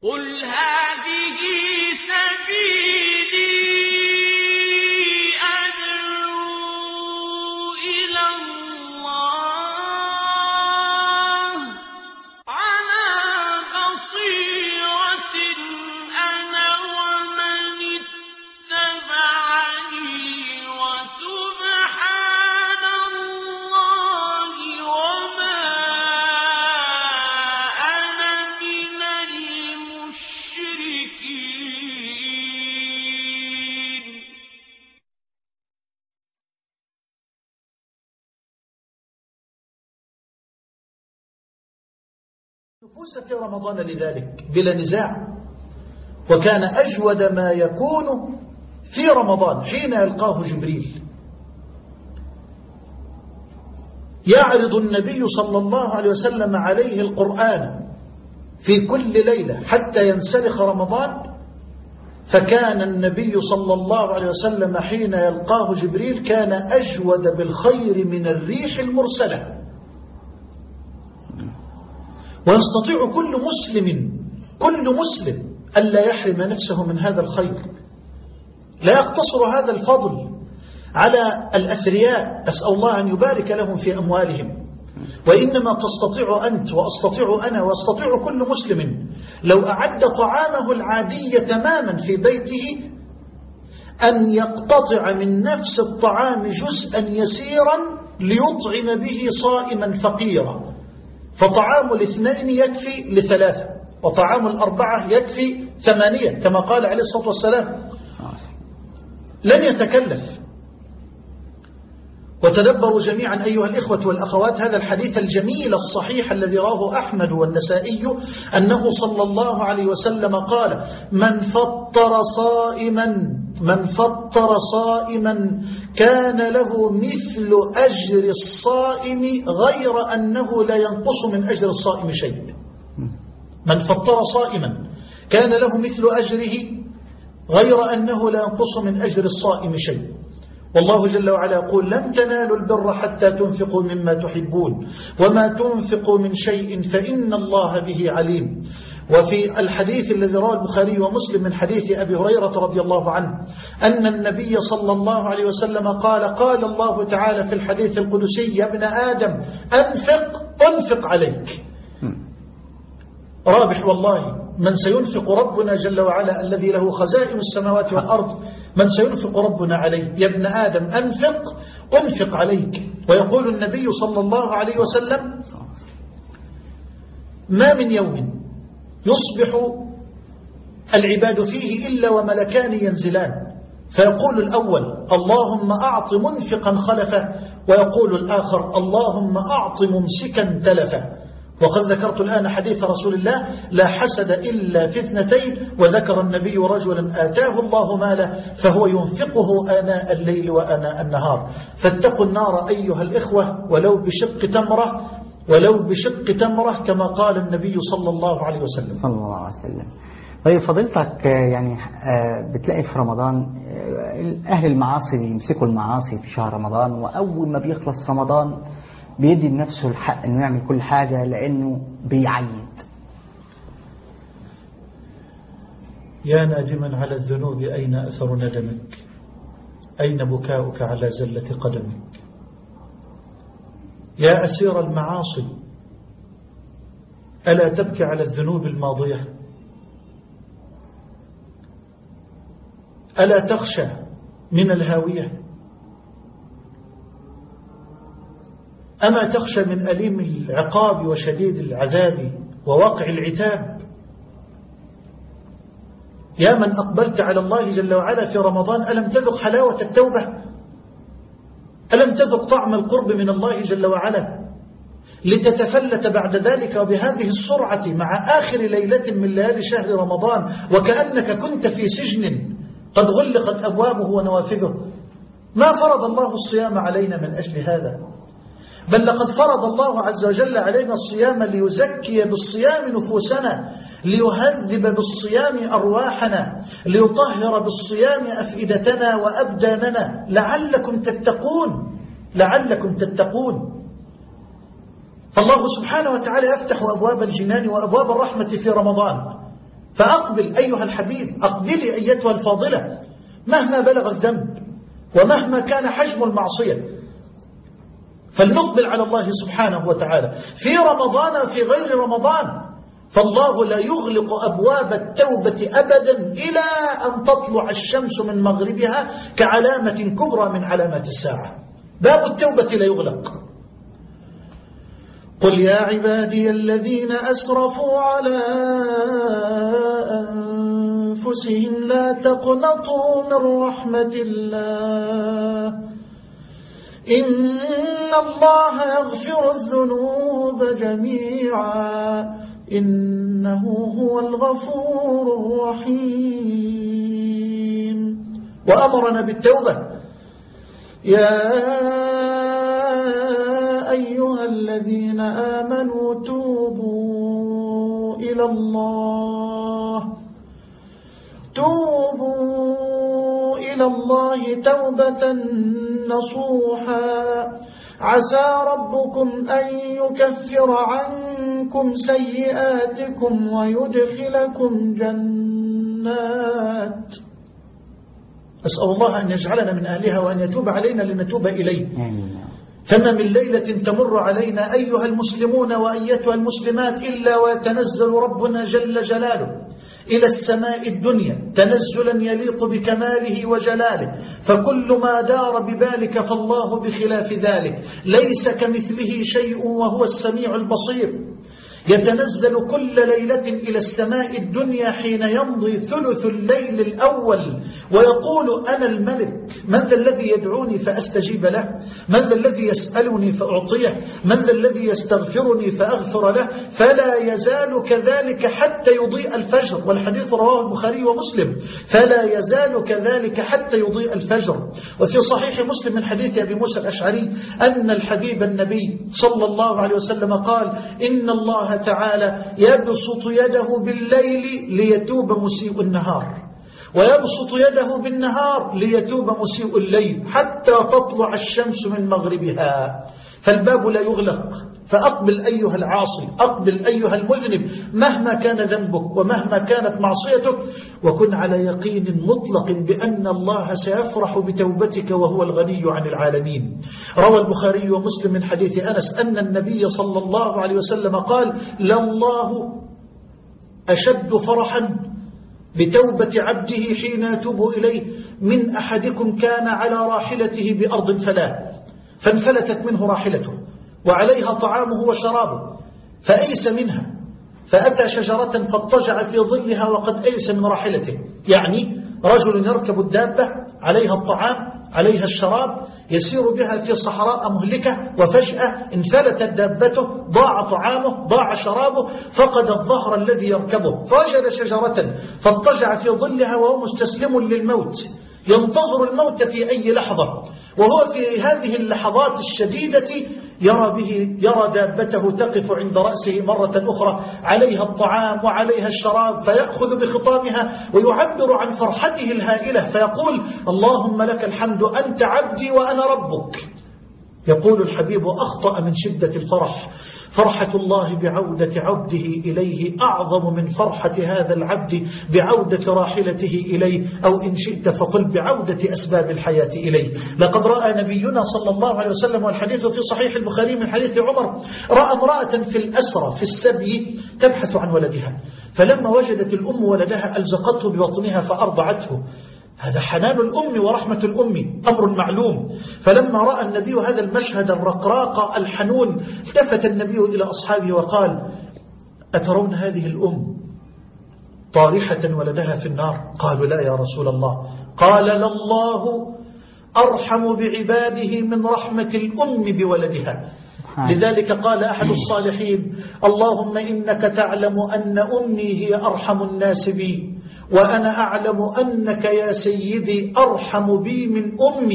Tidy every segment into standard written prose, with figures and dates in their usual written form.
قل هذه سبيلي أدعو إلى الله على بصيرة أنا ومن اتبعني وسبحان الله وما أنا من المشركين. نفوس في رمضان لذلك بلا نزاع، وكان أجود ما يكون في رمضان حين يلقاه جبريل. يعرض النبي صلى الله عليه وسلم عليه القرآن في كل ليلة حتى ينسلخ رمضان، فكان النبي صلى الله عليه وسلم حين يلقاه جبريل كان أجود بالخير من الريح المرسلة. ويستطيع كل مسلم ألا يحرم نفسه من هذا الخير. لا يقتصر هذا الفضل على الأثرياء، أسأل الله أن يبارك لهم في أموالهم، وإنما تستطيع أنت وأستطيع أنا وأستطيع كل مسلم لو أعد طعامه العادي تماما في بيته أن يقتطع من نفس الطعام جزءا يسيرا ليطعم به صائما فقيرا. فطعام الاثنين يكفي لثلاثة، وطعام الأربعة يكفي 8 كما قال عليه الصلاة والسلام. لن يتكلف. وتدبروا جميعا أيها الإخوة والأخوات هذا الحديث الجميل الصحيح الذي رواه أحمد والنسائي، أنه صلى الله عليه وسلم قال: من فطر صائما كان له مثل أجر الصائم غير أنه لا ينقص من أجر الصائم شيء. من فطر صائما كان له مثل أجره غير أنه لا ينقص من أجر الصائم شيء. والله جل وعلا يقول: لن تنالوا البر حتى تنفقوا مما تحبون وما تنفقوا من شيء فإن الله به عليم. وفي الحديث الذي رواه البخاري ومسلم من حديث أبي هريرة رضي الله عنه أن النبي صلى الله عليه وسلم قال الله تعالى في الحديث القدسي: يا ابن آدم أنفق عليك. رابح والله من سينفق ربنا جل وعلا الذي له خزائن السماوات والأرض، من سينفق ربنا عليه. يا ابن آدم أنفق عليك. ويقول النبي صلى الله عليه وسلم: ما من يوم يصبح العباد فيه إلا وملكان ينزلان، فيقول الأول: اللهم أعط منفقا خلفه، ويقول الآخر: اللهم أعط ممسكا تلفه. وقد ذكرت الآن حديث رسول الله: لا حسد إلا في 2، وذكر النبي رجلا آتاه الله ماله فهو ينفقه آناء الليل وآناء النهار. فاتقوا النار أيها الإخوة ولو بشق تمرة كما قال النبي صلى الله عليه وسلم. طيب فضيلتك، يعني بتلاقي في رمضان أهل المعاصي يمسكوا المعاصي في شهر رمضان، وأول ما بيخلص رمضان بيدي لنفسه الحق أنه يعمل كل حاجة لأنه بيعيد. يا نادما على الذنوب أين أثر ندمك؟ أين بكاؤك على زلة قدمك؟ يا أسير المعاصي ألا تبكي على الذنوب الماضية؟ ألا تخشى من الهاوية؟ أما تخشى من أليم العقاب وشديد العذاب ووقع العتاب؟ يا من أقبلت على الله جل وعلا في رمضان، ألم تذق حلاوة التوبة؟ ألم تذق طعم القرب من الله جل وعلا لتتفلت بعد ذلك وبهذه السرعة مع آخر ليلة من ليالي شهر رمضان وكأنك كنت في سجن قد غلقت أبوابه ونوافذه؟ ما فرض الله الصيام علينا من أجل هذا، بل لقد فرض الله عز وجل علينا الصيام ليزكي بالصيام نفوسنا، ليهذب بالصيام أرواحنا، ليطهر بالصيام أفئدتنا وأبداننا لعلكم تتقون. فالله سبحانه وتعالى يفتح أبواب الجنان وأبواب الرحمة في رمضان، فأقبل أيها الحبيب، أقبلي أيتها الفاضلة، مهما بلغ الذنب ومهما كان حجم المعصية، فلنقبل على الله سبحانه وتعالى في رمضان في غير رمضان. فالله لا يغلق أبواب التوبة أبدا إلى أن تطلع الشمس من مغربها كعلامة كبرى من علامات الساعة. باب التوبة لا يغلق. قل يا عبادي الذين أسرفوا على أنفسهم لا تقنطوا من رحمة الله إن الله يغفر الذنوب جميعا إنه هو الغفور الرحيم. وأمرنا بالتوبة. يا أيها الذين آمنوا توبوا إلى الله توبة نصوحا عسى ربكم أن يكفر عنكم سيئاتكم ويدخلكم جنات. أسأل الله أن يجعلنا من أهلها وأن يتوب علينا لنتوب إليه. فما من ليلة تمر علينا أيها المسلمون وأيتها المسلمات إلا ويتنزل ربنا جل جلاله إلى السماء الدنيا تنزلا يليق بكماله وجلاله، فكل ما دار ببالك فالله بخلاف ذلك، ليس كمثله شيء وهو السميع البصير. يتنزل كل ليلة إلى السماء الدنيا حين يمضي ثلث الليل الأول ويقول أنا الملك، من ذا الذي يدعوني فأستجيب له؟ من ذا الذي يسألني فأعطيه؟ من ذا الذي يستغفرني فأغفر له؟ فلا يزال كذلك حتى يضيء الفجر، والحديث رواه البخاري ومسلم، فلا يزال كذلك حتى يضيء الفجر. وفي صحيح مسلم من حديث أبي موسى الأشعري أن الحبيب النبي صلى الله عليه وسلم قال إن الله تعالى يبسط يده بالليل ليتوب مسيء النهار، ويبسط يده بالنهار ليتوب مسيء الليل حتى تطلع الشمس من مغربها. فالباب لا يغلق. فأقبل أيها العاصي، أقبل أيها المذنب مهما كان ذنبك ومهما كانت معصيتك، وكن على يقين مطلق بأن الله سيفرح بتوبتك وهو الغني عن العالمين. روى البخاري ومسلم من حديث أنس أن النبي صلى الله عليه وسلم قال لله أشد فرحا بتوبة عبده حين يتوب إليه من أحدكم كان على راحلته بأرض فلاة فانفلتت منه راحلته وعليها طعامه وشرابه فأيس منها فأتى شجرة فاضطجع في ظلها وقد أيس من راحلته. يعني رجل يركب الدابة عليها الطعام عليها الشراب يسير بها في صحراء مهلكة وفجأة انفلتت دابته، ضاع طعامه ضاع شرابه، فقد الظهر الذي يركبه، فوجد شجرة فاضطجع في ظلها وهو مستسلم للموت ينتظر الموت في أي لحظة، وهو في هذه اللحظات الشديدة يرى دابته تقف عند رأسه مرة أخرى عليها الطعام وعليها الشراب، فيأخذ بخطامها ويعبر عن فرحته الهائلة فيقول اللهم لك الحمد أنت عبدي وأنا ربك. يقول الحبيب أخطأ من شدة الفرح، فرحة الله بعودة عبده إليه أعظم من فرحة هذا العبد بعودة راحلته إليه، أو إن شئت فقل بعودة أسباب الحياة إليه. لقد رأى نبينا صلى الله عليه وسلم، والحديث في صحيح البخاري من حديث عمر، رأى امرأة في الأسرى في السبي تبحث عن ولدها، فلما وجدت الأم ولدها ألزقته ببطنها فأرضعته. هذا حنان الأم ورحمة الأم أمر معلوم. فلما رأى النبي هذا المشهد الرقراق الحنون التفت النبي إلى أصحابه وقال أترون هذه الأم طارحة ولدها في النار؟ قالوا لا يا رسول الله. قال لله أرحم بعباده من رحمة الأم بولدها. لذلك قال أحد الصالحين اللهم إنك تعلم أن أمي هي أرحم الناس بي، وأنا أعلم أنك يا سيدي أرحم بي من أمي،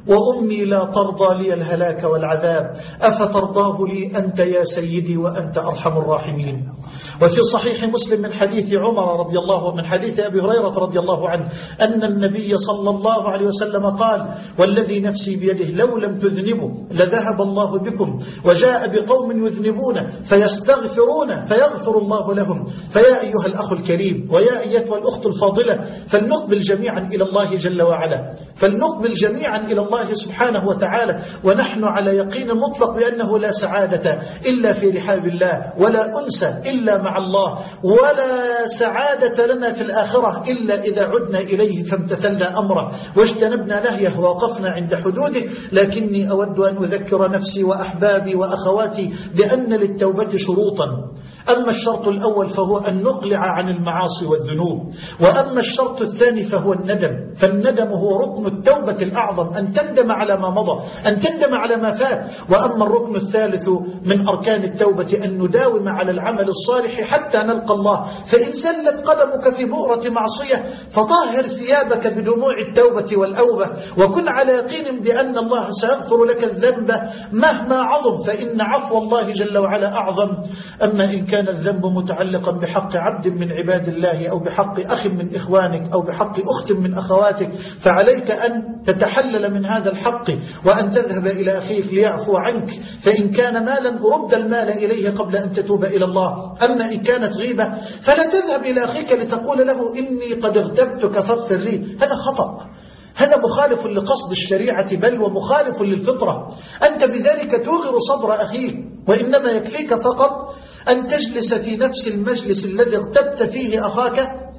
وأمي لا ترضى لي الهلاك والعذاب، أفترضاه لي أنت يا سيدي وأنت أرحم الراحمين. وفي صحيح مسلم من حديث عمر رضي الله من حديث أبي هريرة رضي الله عنه أن النبي صلى الله عليه وسلم قال: والذي نفسي بيده لو لم تذنبوا لذهب الله بكم وجاء بقوم يذنبون فيستغفرون فيغفر الله لهم. فيا أيها الأخ الكريم ويا أيتها الأخت الفاضلة، فلنقبل جميعا إلى الله جل وعلا، فلنقبل جميعا إلى الله سبحانه وتعالى ونحن على يقين مطلق بأنه لا سعادة إلا في رحاب الله، ولا أنس إلا مع الله، ولا سعادة لنا في الآخرة إلا إذا عدنا إليه فامتثلنا أمره واجتنبنا نهيه ووقفنا عند حدوده. لكني أود أن أذكر نفسي وأحبابي وأخواتي بأن للتوبة شروطا. أما الشرط الأول فهو أن نقلع عن المعاصي والذنوب، وأما الشرط الثاني فهو الندم. فالندم هو ركن التوبة الأعظم، أن تندم على ما مضى، أن تندم على ما فات. وأما الركن الثالث من أركان التوبة أن نداوم على العمل الصالح حتى نلقى الله. فإن سلت قدمك في بؤرة معصية فطهر ثيابك بدموع التوبة والأوبة، وكن على يقين بأن الله سيغفر لك الذنب مهما عظم، فإن عفو الله جل وعلا أعظم. أما إن كان الذنب متعلقا بحق عبد من عباد الله أو بحق أخ من إخوانك أو بحق أخت من أخواتك، فعليك أن تتحلل من هذا الحق وأن تذهب إلى أخيك ليعفو عنك. فإن كان مالا رد المال إليه قبل أن تتوب إلى الله. أما إن كانت غيبة فلا تذهب إلى أخيك لتقول له إني قد اغتبتك فاغفر لي. هذا خطأ، هذا مخالف لقصد الشريعة بل ومخالف للفطرة. أنت بذلك توغر صدر أخيك، وإنما يكفيك فقط أن تجلس في نفس المجلس الذي اغتبت فيه أخاك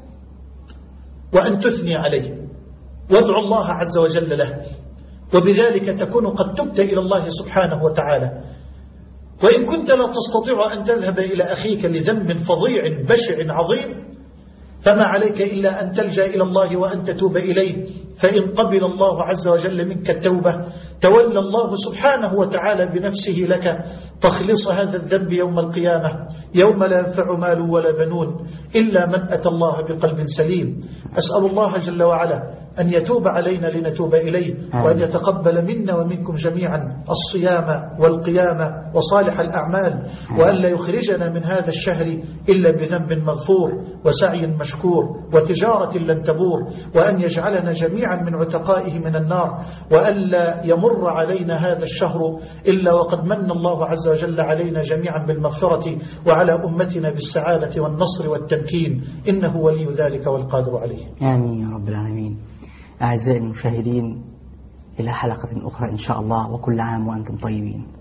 وأن تثني عليه وادعو الله عز وجل له، وبذلك تكون قد تبت إلى الله سبحانه وتعالى. وإن كنت لا تستطيع أن تذهب إلى أخيك لذنب فظيع بشع عظيم فما عليك إلا أن تلجأ إلى الله وأن تتوب إليه. فإن قبل الله عز وجل منك التوبة تولى الله سبحانه وتعالى بنفسه لك تخلص هذا الذنب يوم القيامة، يوم لا ينفع مال ولا بنون إلا من أتى الله بقلب سليم. أسأل الله جل وعلا أن يتوب علينا لنتوب إليه، وأن يتقبل منا ومنكم جميعا الصيام والقيام وصالح الأعمال، وأن لا يخرجنا من هذا الشهر إلا بذنب مغفور وسعي مشكور وتجارة لن تبور، وأن يجعلنا جميعا من عتقائه من النار، وأن لا يمر علينا هذا الشهر إلا وقد من الله عز وجل علينا جميعا بالمغفرة وعلى أمتنا بالسعادة والنصر والتمكين، إنه ولي ذلك والقادر عليه. آمين يا رب العالمين. أعزائي المشاهدين، إلى حلقة أخرى إن شاء الله، وكل عام وأنتم طيبين.